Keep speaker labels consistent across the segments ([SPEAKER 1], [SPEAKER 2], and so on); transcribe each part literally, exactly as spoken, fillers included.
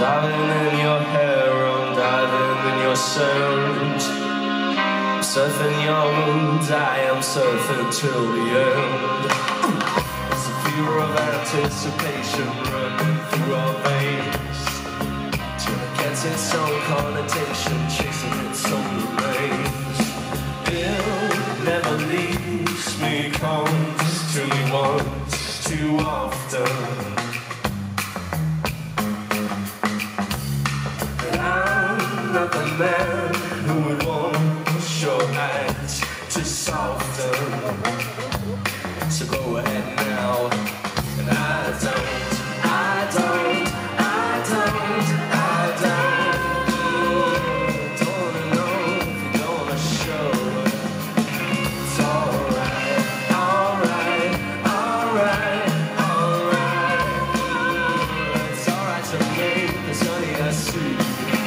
[SPEAKER 1] Diving in your hair, I'm diving in your sound. Surfing your mood, I am surfing till the end. There's a fever of anticipation running through our veins, till it gets its own connotation, chasing its own remains. It never leaves me, comes to me once too often. Not the man who would want your hands to soften. So go ahead now, and I don't, I don't, I don't, I don't, don't wanna know if you're gonna show it. It's alright, alright, alright, alright. It's alright to me, 'cause honey, I see.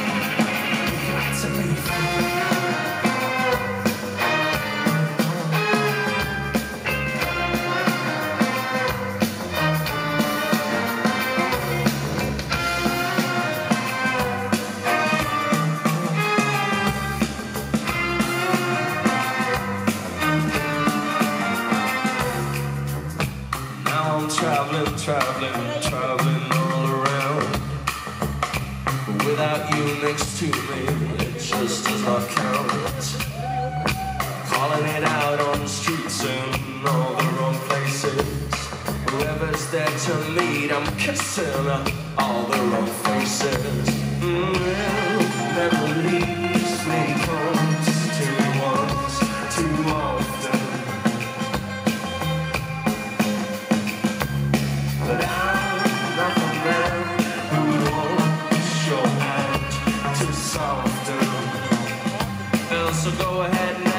[SPEAKER 1] Traveling, traveling, traveling all around. But without you next to me, it just does not count. Calling it out on the streets in all the wrong places. Whoever's there to meet, I'm kissing all the wrong faces. Mm-hmm. Never leaves me, comes to me once too often. But I'm not the man who would want your hand to soften. So go ahead and